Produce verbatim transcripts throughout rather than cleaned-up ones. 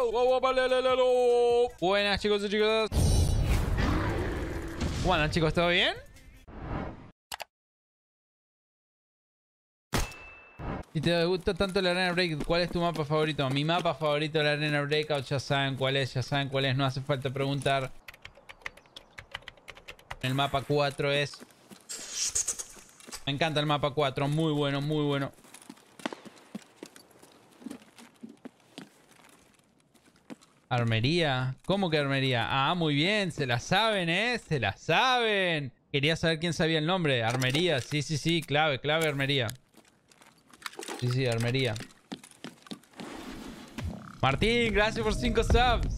Buenas chicos y chicas. Bueno chicos, ¿todo bien? Si te gusta tanto la Arena Breakout, ¿cuál es tu mapa favorito? Mi mapa favorito de la Arena Breakout, ya saben cuál es, ya saben cuál es, no hace falta preguntar. El mapa cuatro es... Me encanta el mapa cuatro, muy bueno, muy bueno. Armería. ¿Cómo que armería? Ah, muy bien. Se la saben, ¿eh? Se la saben. Quería saber quién sabía el nombre. Armería. Sí, sí, sí. Clave, clave, armería. Sí, sí, armería. Martín, gracias por cinco subs.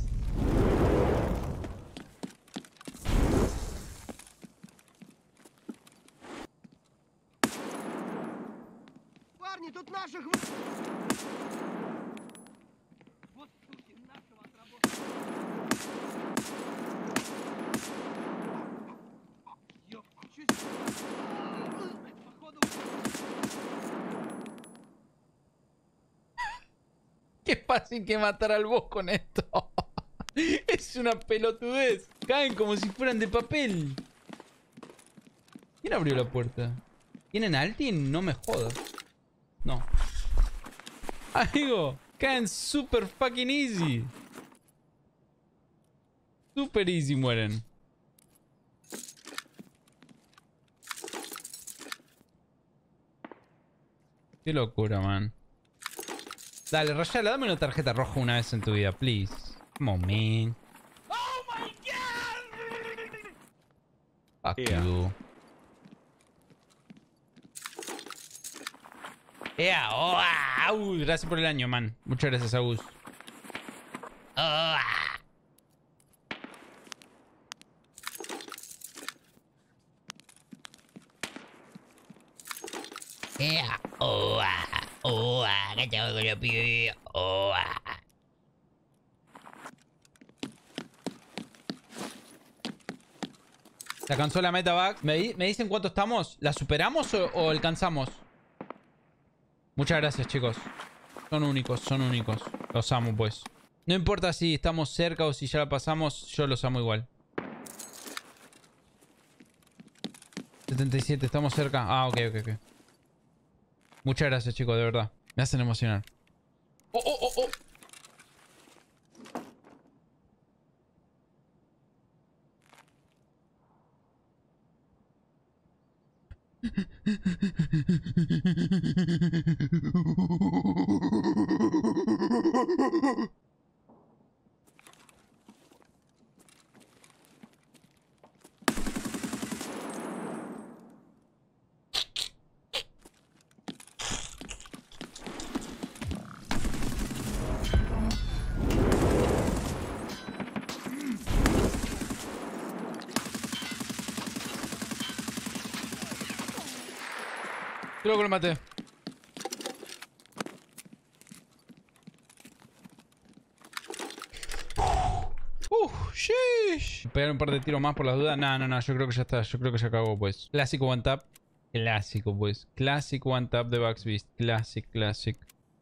Парни, тут наших... Вот, суки, нашего отработали. Ёп, чуть... Походу... Qué fácil que matar al boss con esto. Es una pelotudez. Caen como si fueran de papel. ¿Quién abrió la puerta? ¿Tienen alti? No me jodas. No. Amigo, caen super fucking easy. Super easy mueren. Qué locura, man. Dale, Rayala, dame una tarjeta roja una vez en tu vida, please. Come on, man. Oh my god! Fuck you. Yeah, oh, ah, uh, gracias por el año, man. Muchas gracias, Agus. Oh, ah. Yeah, oh, ah, oh, ah, cachado con los pibes. Oh, ah. ¿Se alcanzó la meta, Bugs? ¿Me, di ¿Me dicen cuánto estamos? ¿La superamos o, o alcanzamos? Muchas gracias, chicos. Son únicos, son únicos. Los amo, pues. No importa si estamos cerca o si ya la pasamos, yo los amo igual. setenta y siete, estamos cerca. Ah, ok, ok, ok. Muchas gracias, chicos, de verdad. Me hacen emocionar. ¡Oh, oh, oh, oh! Creo que lo maté. Uh, sheesh. Pegar un par de tiros más por las dudas. No, no, no. Yo creo que ya está. Yo creo que ya acabó, pues. Clásico one tap. Clásico, pues. Clásico one tap de Bugs Beast. Classic, classic.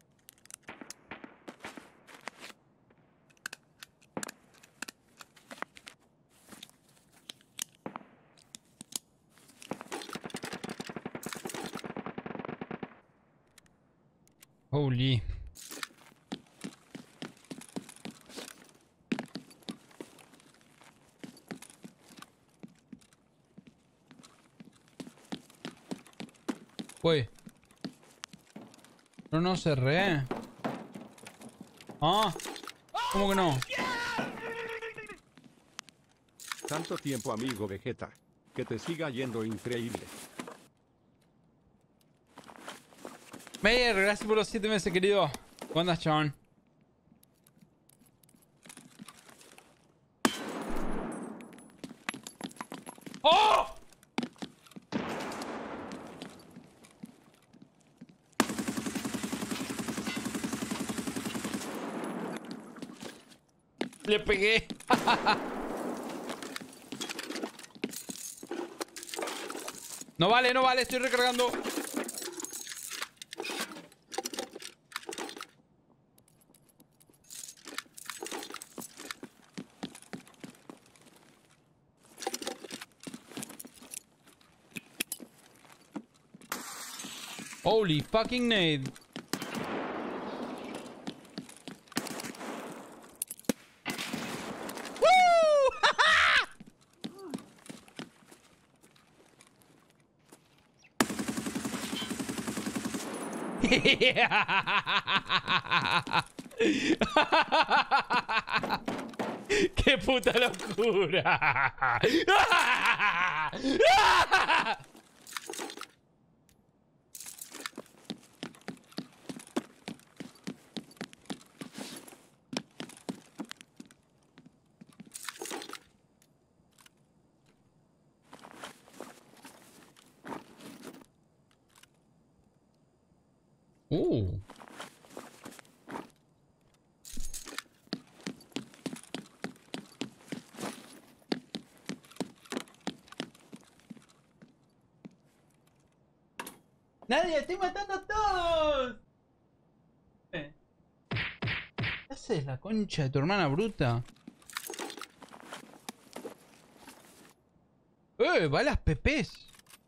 Holy. Uy. No, no cerré. Ah. ¿Cómo que no? Tanto tiempo, amigo Vegeta. Que te siga yendo increíble. Meyer, gracias por los siete meses, querido. ¿Cómo andas, chabón? ¡Oh! Le pegué. No vale, no vale, estoy recargando. Holy fucking nade. ¡Qué puta locura! Uh. ¡Nadie! ¡Estoy matando a todos! ¿Qué haces, la concha de tu hermana bruta? ¡Eh! ¡Va las pepes!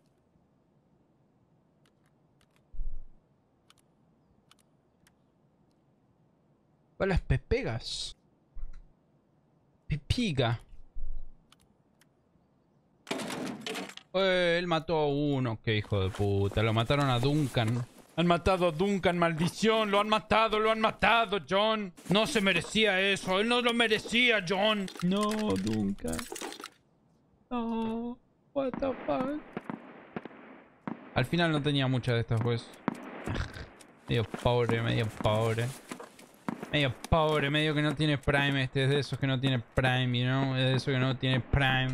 ¡Va las pepegas! Pepiga. Eh, él mató a uno. Qué hijo de puta. Lo mataron a Duncan. Han matado a Duncan, maldición. Lo han matado, lo han matado, John. No se merecía eso. Él no lo merecía, John. No, Duncan. No. What the fuck. Al final no tenía muchas de estas, pues. Medio pobre, medio pobre. Medio pobre, medio que no tiene Prime. Este es de esos que no tiene Prime, you know. Es de esos que no tiene Prime.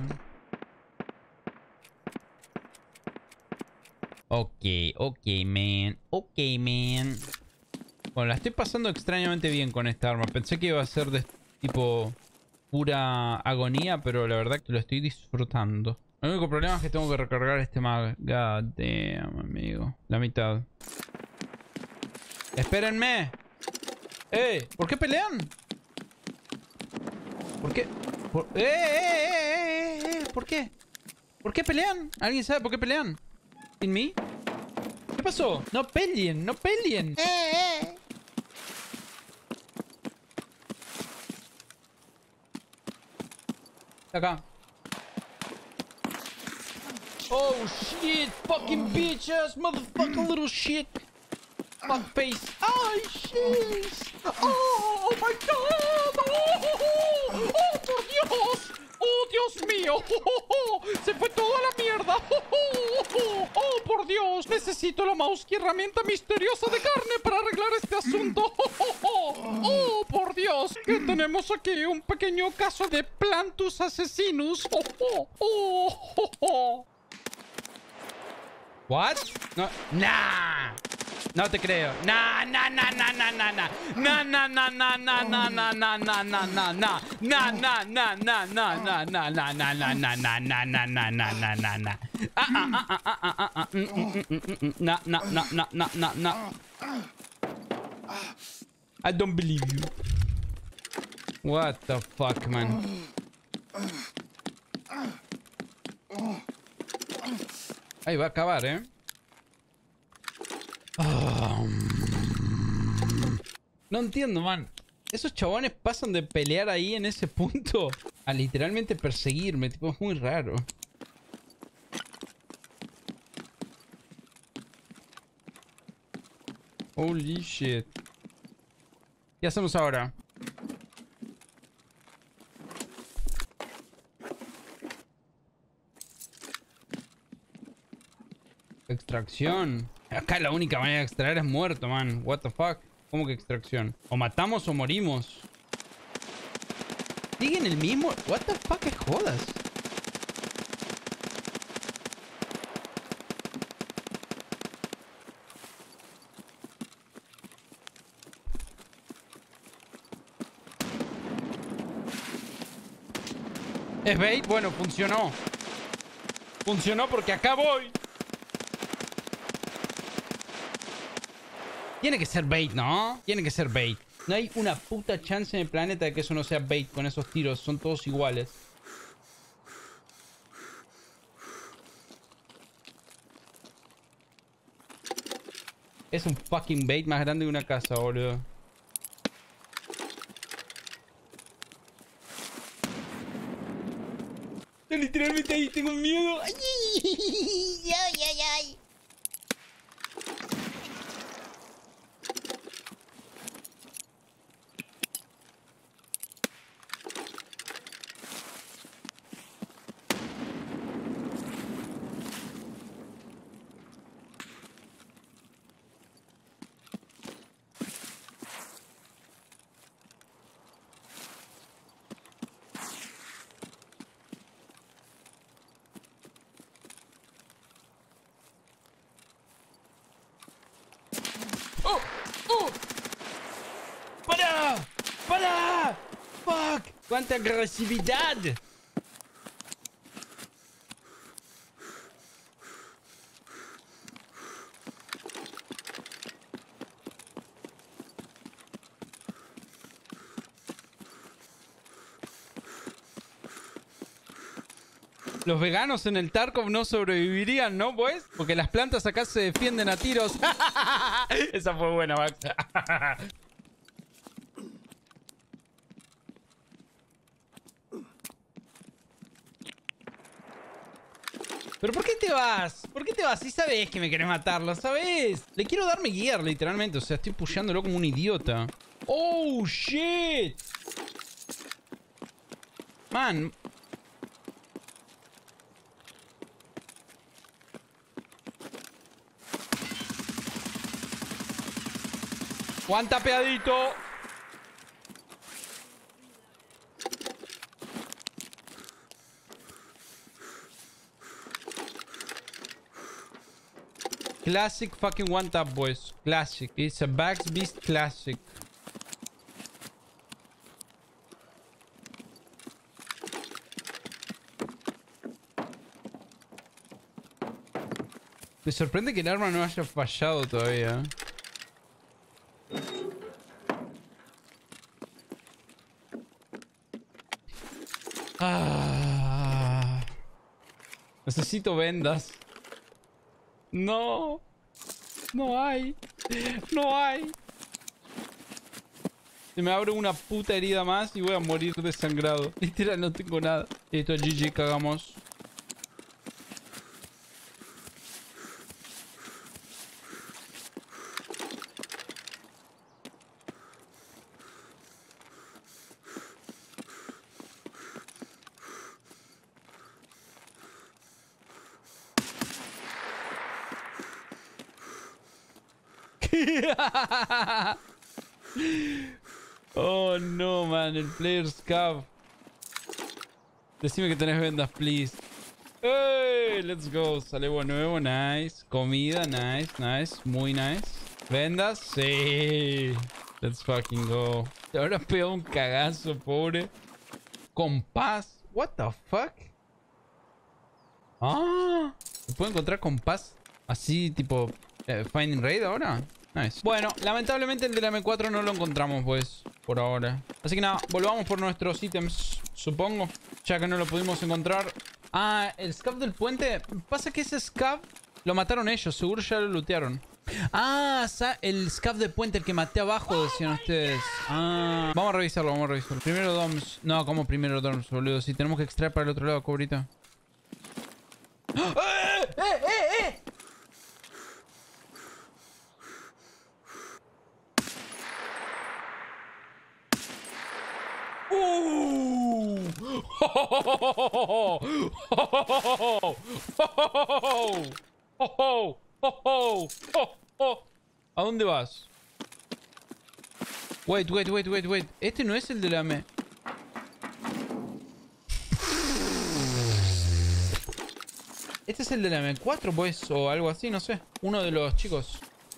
Ok, ok, man. Ok, man. Bueno, la estoy pasando extrañamente bien con esta arma. Pensé que iba a ser de tipo pura agonía, pero la verdad que lo estoy disfrutando. El único problema es que tengo que recargar este mag. God damn, amigo. La mitad. ¡Espérenme! ¡Eh! ¿Por qué pelean? ¿Por qué? ¿Por... ¡Eh, eh, eh, eh, eh! ¿Por qué? ¿Por qué pelean? ¿Alguien sabe por qué pelean? ¿In me? ¿Qué pasó? No peleen, no peleen. ¡Eh, eh! Acá. Oh shit, fucking bitches, motherfucking little shit. Fuck face. Ay, shit. Oh, oh my god. Oh, oh, oh, por Dios. Oh, Dios mío. Oh, oh, oh. Se fue toda la mierda. Oh, oh, oh, oh, por Dios. Necesito la mouse y herramienta misteriosa de carne para arreglar este asunto. Oh, oh, oh. Oh, por Dios. ¿Qué tenemos aquí? Un pequeño caso de Plantus asesinos. Oh, oh, oh, oh, oh. What? No. Nah. No te creo. Nah, nah, nah, nah, nah, nah, nah. Nah, nah, nah, nah, nah, nah, nah, nah, nah, nah, nah, nah. Nah, nah, nah, nah, nah, nah, nah, nah, nah, nah, nah, nah, nah, nah, nah, nah, nah, nah, nah. Ah, ah, ah, ah, ah, ah, ah. Nah, nah, nah, nah, nah, nah, nah. I don't believe you. What the fuck, man? Ahí va a acabar, ¿eh? Oh. No entiendo, man. Esos chabones pasan de pelear ahí en ese punto a literalmente perseguirme. Tipo, es muy raro. Holy shit. ¿Qué hacemos ahora? Extracción. Acá la única manera de extraer es muerto, man. What the fuck? ¿Cómo que extracción? O matamos o morimos. ¿Siguen el mismo? What the fuck es jodas? ¿Es bait? Bueno, funcionó. Funcionó porque acá voy. Tiene que ser bait, ¿no? Tiene que ser bait. No hay una puta chance en el planeta de que eso no sea bait con esos tiros. Son todos iguales. Es un fucking bait más grande que una casa, boludo. Literalmente ahí tengo miedo. Ay, ay, ay, ay. ¡Oh! ¡Oh! ¡Para! ¡Para! ¡Fuck! ¡Cuánta agresividad! Los veganos en el Tarkov no sobrevivirían, ¿no, pues? Porque las plantas acá se defienden a tiros. Esa fue buena, Max. ¿Pero por qué te vas? ¿Por qué te vas? Si sabes que me querés matarlo, ¿sabes? Le quiero dar mi gear, literalmente. O sea, estoy pusheándolo como un idiota. ¡Oh, shit! Man. Juan tapeadito. Classic fucking one tap, boys. Classic. It's a Bags Beast classic. Me sorprende que el arma no haya fallado todavía. Ah, necesito vendas. No. No hay. No hay. Se me abre una puta herida más y voy a morir desangrado. Literal, no tengo nada. Esto es G G, cagamos. Oh no, man, el player scav. Decime que tenés vendas, please. Hey, let's go. Salevo nuevo, nice. Comida, nice, nice. Muy nice. Vendas, sí. Let's fucking go. Te habrá pegado un cagazo, pobre. Compás. What the fuck? Ah, ¿se puede encontrar compás así, tipo eh, Finding Raid ahora? Nice. Bueno, lamentablemente el de la M cuatro no lo encontramos, pues, por ahora. Así que nada, volvamos por nuestros ítems, supongo. Ya que no lo pudimos encontrar. Ah, el scav del puente. Pasa que ese scav lo mataron ellos, seguro ya lo lootearon. Ah, el scav de puente, el que maté abajo, decían ustedes. Ah, vamos a revisarlo, vamos a revisarlo. Primero Doms. No, ¿cómo primero Doms, boludo? Si tenemos que extraer para el otro lado, cobrita. ¡Eh, eh, eh, eh! Uh. ¿A dónde vas? Wait, wait, wait, wait, wait. Este no es el de la M. Este es el de la M cuatro, pues, o algo así, no sé. Uno de los chicos.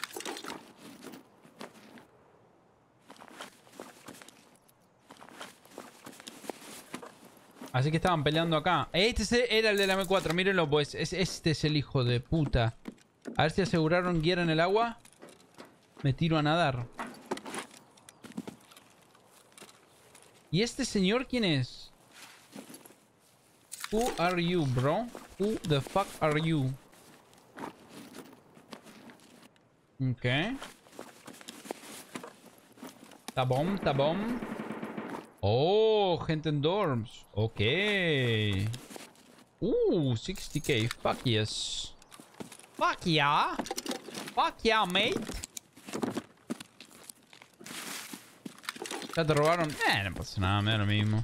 Así que estaban peleando acá. Este era el de la M cuatro, mírenlo, pues. Este es el hijo de puta. A ver si aseguraron guía en el agua. Me tiro a nadar. ¿Y este señor quién es? Who are you, bro? Who the fuck are you? Ok. Tá bom, tá bom. Oh, gente en dorms. Ok. Uh, sixty K. Fuck yes. Fuck yeah. Fuck yeah, mate. ¿Ya te robaron? Eh, no pasa nada, me da lo mismo.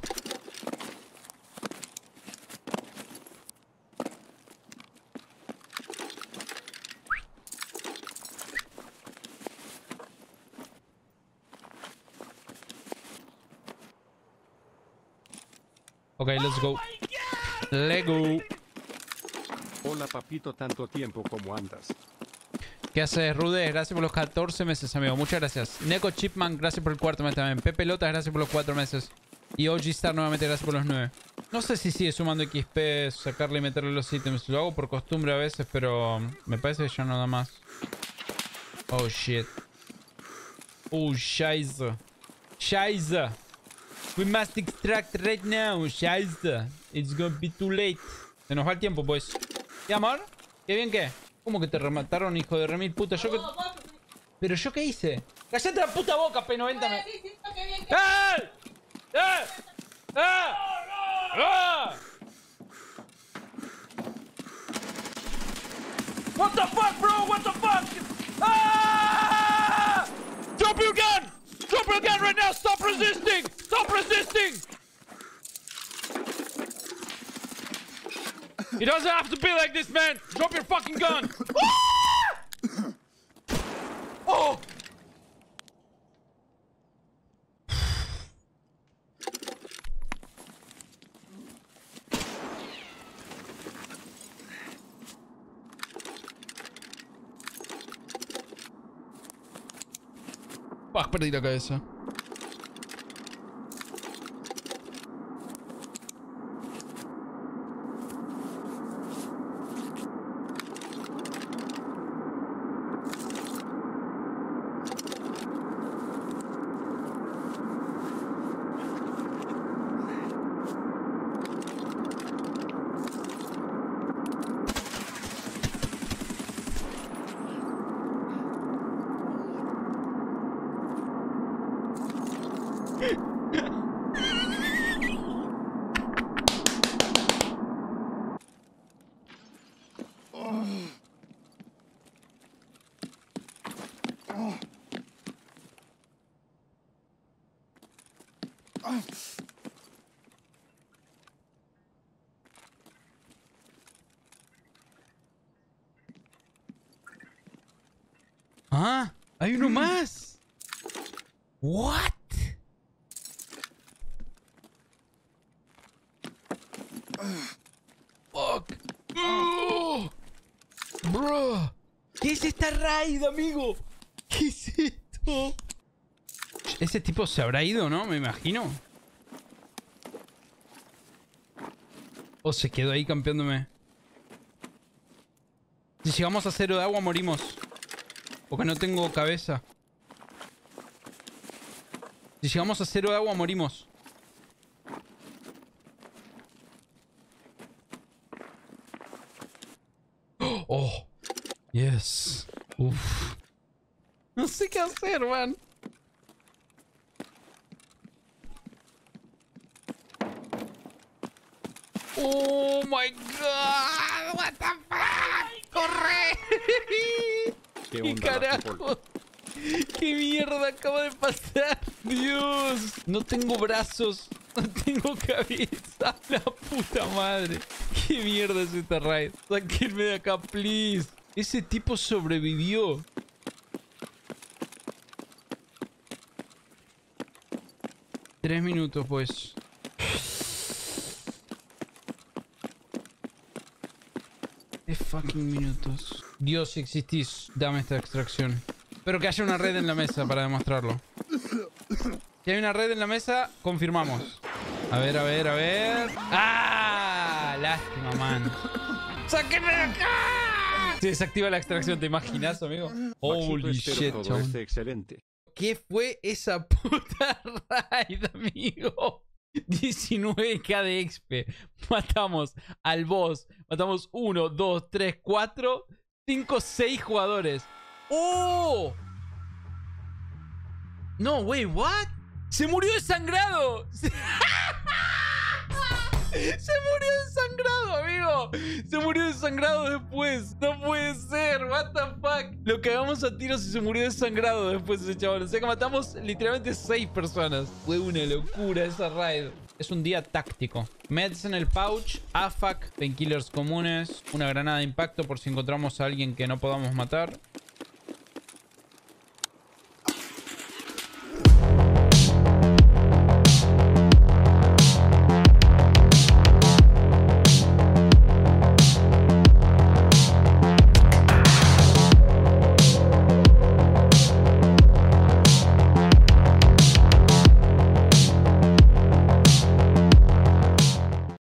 Ok, let's go. Let's go. Hola papito, tanto tiempo como andas. ¿Qué haces, Rude? Gracias por los catorce meses, amigo. Muchas gracias. Neko Chipman, gracias por el cuarto mes también. Pepe Lotas, gracias por los cuatro meses. Y O G Star, nuevamente, gracias por los nueve. No sé si sigue sumando X P, sacarle y meterle los ítems. Lo hago por costumbre a veces, pero me parece que ya no da más. Oh, shit. Oh, scheiße. Scheiße. We must extract right now. Scheiße. It's gonna be too late. Se nos va el tiempo, pues. ¿Qué, amor? ¿Qué bien qué? ¿Cómo que te remataron, hijo de remil puta? Yo que... ¿Pero yo qué hice? ¡Cállate la puta boca, P noventa! Me... ¡Eh! ¡Eh! ¡Eh! ¡Eh! What the fuck, bro? What the fuck? Ah! Drop your gun! Drop your gun right now! Stop resisting! Stop resisting! It doesn't have to be like this, man! Drop your fucking gun! Ah! Oh! Fuck, perdí la cabeza. Ah, hay uno más. What? Fuck. Oh, bro. ¿Qué es esta raid, amigo? ¿Qué es esto? Ese tipo se habrá ido, ¿no? Me imagino. O se quedó ahí campeándome. Si llegamos a cero de agua, morimos. Porque no tengo cabeza. Si llegamos a cero de agua, morimos. Oh. Yes. Uf. No sé qué hacer, man. Oh my god. What the fuck. Corre. ¿Qué ¿Qué onda, carajo? Bajipol? ¿Qué mierda acaba de pasar? Dios. No tengo brazos. No tengo cabeza. La puta madre. ¿Qué mierda es esta raid? Sáquenme de acá, please. Ese tipo sobrevivió. Tres minutos, pues. Tres fucking minutos. Dios, si existís, dame esta extracción. Espero que haya una red en la mesa para demostrarlo. Si hay una red en la mesa, confirmamos. A ver, a ver, a ver. ¡Ah! Lástima, man. ¡Sáquenme de acá! Se desactiva la extracción, ¿te imaginas, amigo? Holy Maxito, espero shit, todo chabón. esté excelente. ¿Qué fue esa puta raid, amigo? diecinueve K de X P. Matamos al boss. Matamos uno, dos, tres, cuatro, cinco, seis jugadores. ¡Oh! No, wait, what? ¡Se murió desangrado! ¡Se, Se murió desangrado, amigo! ¡Se murió desangrado después! ¡No puede ser! ¿What the fuck? Lo cagamos a tiros y se murió desangrado después ese chaval. O sea que matamos literalmente seis personas. Fue una locura esa raid. Es un día táctico. Meds en el pouch, A F A C, painkillers comunes, una granada de impacto por si encontramos a alguien que no podamos matar.